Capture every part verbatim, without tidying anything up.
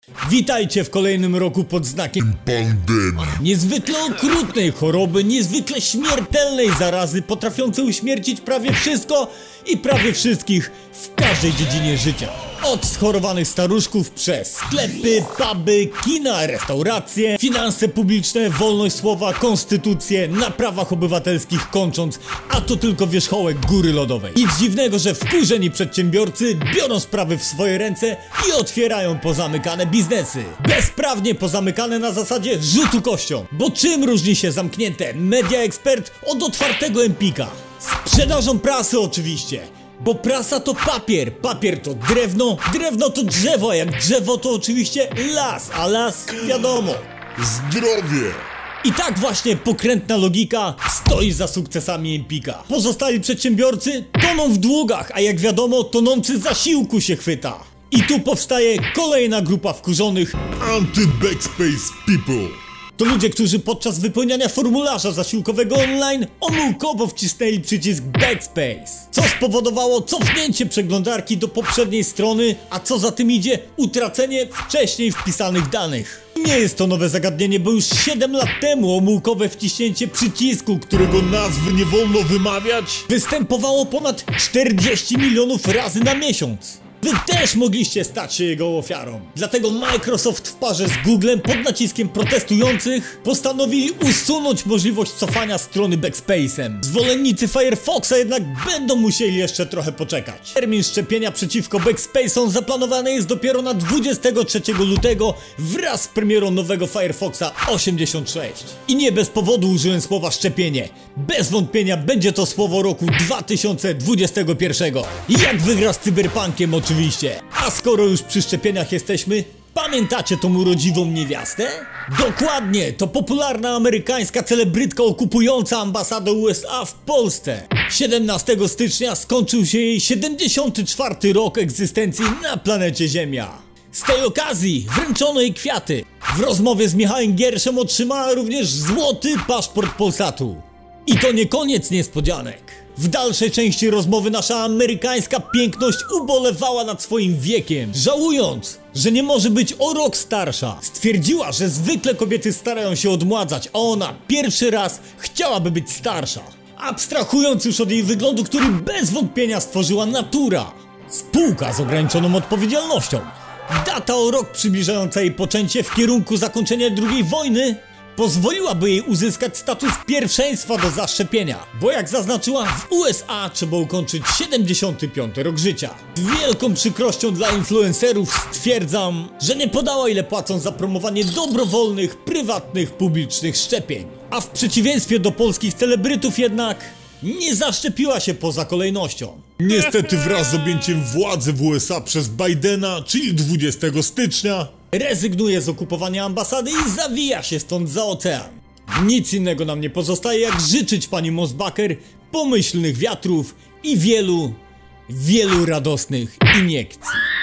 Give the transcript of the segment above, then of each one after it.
Witajcie w kolejnym roku pod znakiem pandemii. Niezwykle okrutnej choroby, niezwykle śmiertelnej zarazy, potrafiącej uśmiercić prawie wszystko i prawie wszystkich w każdej dziedzinie życia. Od schorowanych staruszków przez sklepy, puby, kina, restauracje, finanse publiczne, wolność słowa, konstytucję, na prawach obywatelskich kończąc, a to tylko wierzchołek góry lodowej. Nic dziwnego, że wkurzeni przedsiębiorcy biorą sprawy w swoje ręce i otwierają pozamykane biznesy. Bezprawnie pozamykane na zasadzie rzutu kością. Bo czym różni się zamknięte Media Expert od otwartego Empika? Sprzedażą prasy oczywiście. Bo prasa to papier, papier to drewno, drewno to drzewo, a jak drzewo to oczywiście las, a las wiadomo. Zdrowie! I tak właśnie pokrętna logika stoi za sukcesami Empika. Pozostali przedsiębiorcy toną w długach, a jak wiadomo tonący zasiłku się chwyta. I tu powstaje kolejna grupa wkurzonych Anty-Backspace People. To ludzie, którzy podczas wypełniania formularza zasiłkowego online omyłkowo wcisnęli przycisk Backspace, co spowodowało cofnięcie przeglądarki do poprzedniej strony, a co za tym idzie utracenie wcześniej wpisanych danych. Nie jest to nowe zagadnienie, bo już siedem lat temu omyłkowe wciśnięcie przycisku, którego nazwy nie wolno wymawiać, występowało ponad czterdzieści milionów razy na miesiąc. Wy też mogliście stać się jego ofiarą. Dlatego Microsoft w parze z Googlem pod naciskiem protestujących postanowili usunąć możliwość cofania strony Backspace'em. Zwolennicy Firefoxa jednak będą musieli jeszcze trochę poczekać. Termin szczepienia przeciwko Backspace'om zaplanowany jest dopiero na dwudziestego trzeciego lutego wraz z premierą nowego Firefoxa osiemdziesiąt sześć. I nie bez powodu użyłem słowa szczepienie. Bez wątpienia będzie to słowo roku dwa tysiące dwudziestego pierwszego. Jak wygra z Cyberpunkiem oczywiście. A skoro już przy szczepieniach jesteśmy, pamiętacie tą urodziwą niewiastę? Dokładnie, to popularna amerykańska celebrytka okupująca ambasadę U S A w Polsce. siedemnastego stycznia skończył się jej siedemdziesiąty czwarty rok egzystencji na planecie Ziemia. Z tej okazji wręczono jej kwiaty. W rozmowie z Michałem Gierszem otrzymała również złoty paszport Polsatu. I to nie koniec niespodzianek. W dalszej części rozmowy nasza amerykańska piękność ubolewała nad swoim wiekiem, żałując, że nie może być o rok starsza. Stwierdziła, że zwykle kobiety starają się odmładzać, a ona pierwszy raz chciałaby być starsza. Abstrahując już od jej wyglądu, który bez wątpienia stworzyła natura. Spółka z ograniczoną odpowiedzialnością. Data o rok przybliżająca jej poczęcie w kierunku zakończenia drugiej wojny pozwoliłaby jej uzyskać status pierwszeństwa do zaszczepienia, bo jak zaznaczyła, w U S A trzeba ukończyć siedemdziesiąty piąty rok życia. Z wielką przykrością dla influencerów stwierdzam, że nie podała ile płacą za promowanie dobrowolnych, prywatnych, publicznych szczepień. A w przeciwieństwie do polskich celebrytów jednak nie zaszczepiła się poza kolejnością. Niestety wraz z objęciem władzy w U S A przez Bidena, czyli dwudziestego stycznia, rezygnuje z okupowania ambasady i zawija się stąd za ocean. Nic innego nam nie pozostaje jak życzyć pani Mosbacher pomyślnych wiatrów i wielu, wielu radosnych iniekcji.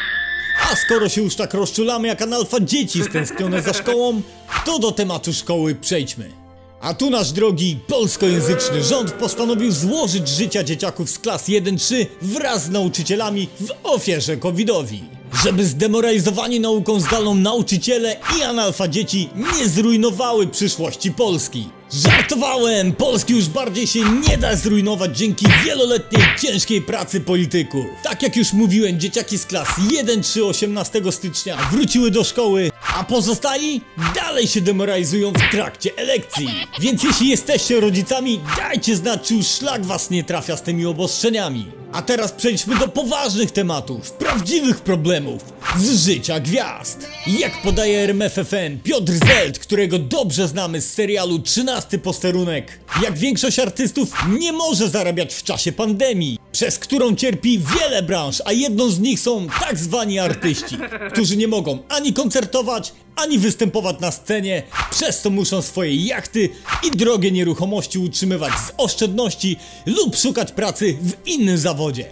A skoro się już tak rozczulamy jak analfa dzieci stęsknione za szkołą, to do tematu szkoły przejdźmy. A tu nasz drogi polskojęzyczny rząd postanowił złożyć życia dzieciaków z klas jeden trzy wraz z nauczycielami w ofierze covidowi. Żeby zdemoralizowani nauką zdalną nauczyciele i analfa dzieci nie zrujnowały przyszłości Polski. Żartowałem! Polski już bardziej się nie da zrujnować dzięki wieloletniej ciężkiej pracy polityków. Tak jak już mówiłem, dzieciaki z klas jeden trzy osiemnastego stycznia wróciły do szkoły, a pozostali dalej się demoralizują w trakcie elekcji. Więc jeśli jesteście rodzicami, dajcie znać, czy już szlak was nie trafia z tymi obostrzeniami. A teraz przejdźmy do poważnych tematów, prawdziwych problemów z życia gwiazd. Jak podaje R M F F N Piotr Zelt, którego dobrze znamy z serialu trzynasty posterunek, jak większość artystów nie może zarabiać w czasie pandemii, przez którą cierpi wiele branż, a jedną z nich są tak zwani artyści, którzy nie mogą ani koncertować, ani występować na scenie, przez co muszą swoje jachty i drogie nieruchomości utrzymywać z oszczędności lub szukać pracy w innym zawodzie.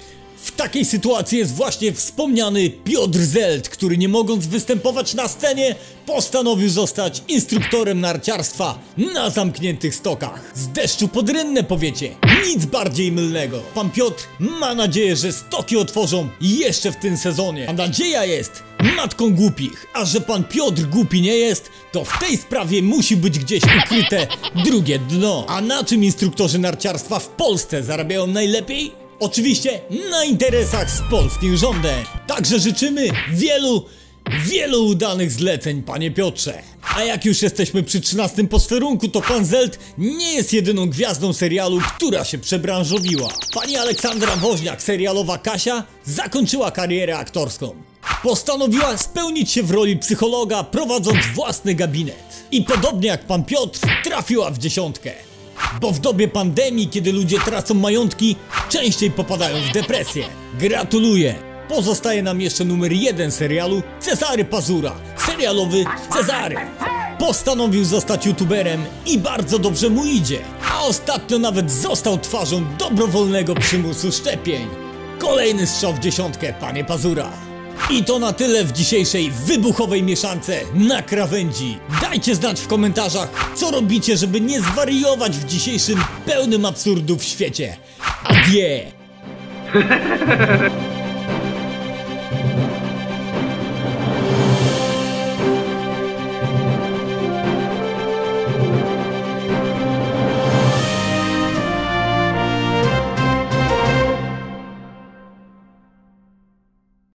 W takiej sytuacji jest właśnie wspomniany Piotr Zelt, który nie mogąc występować na scenie, postanowił zostać instruktorem narciarstwa na zamkniętych stokach. Z deszczu pod rynnę, powiecie, nic bardziej mylnego. Pan Piotr ma nadzieję, że stoki otworzą jeszcze w tym sezonie. A nadzieja jest matką głupich, a że pan Piotr głupi nie jest, to w tej sprawie musi być gdzieś ukryte drugie dno. A na czym instruktorzy narciarstwa w Polsce zarabiają najlepiej? Oczywiście na interesach z polskim rządem. Także życzymy wielu, wielu udanych zleceń, panie Piotrze. A jak już jesteśmy przy trzynastym posterunku, to pan Zelt nie jest jedyną gwiazdą serialu, która się przebranżowiła. Pani Aleksandra Woźniak, serialowa Kasia, zakończyła karierę aktorską. Postanowiła spełnić się w roli psychologa, prowadząc własny gabinet. I podobnie jak pan Piotr, trafiła w dziesiątkę. Bo w dobie pandemii, kiedy ludzie tracą majątki, częściej popadają w depresję. Gratuluję! Pozostaje nam jeszcze numer jeden serialu, Cezary Pazura, serialowy Cezary. Postanowił zostać youtuberem i bardzo dobrze mu idzie, a ostatnio nawet został twarzą dobrowolnego przymusu szczepień. Kolejny strzał w dziesiątkę, panie Pazura. I to na tyle w dzisiejszej wybuchowej mieszance na krawędzi. Dajcie znać w komentarzach, co robicie, żeby nie zwariować w dzisiejszym pełnym absurdów świecie. Adieu!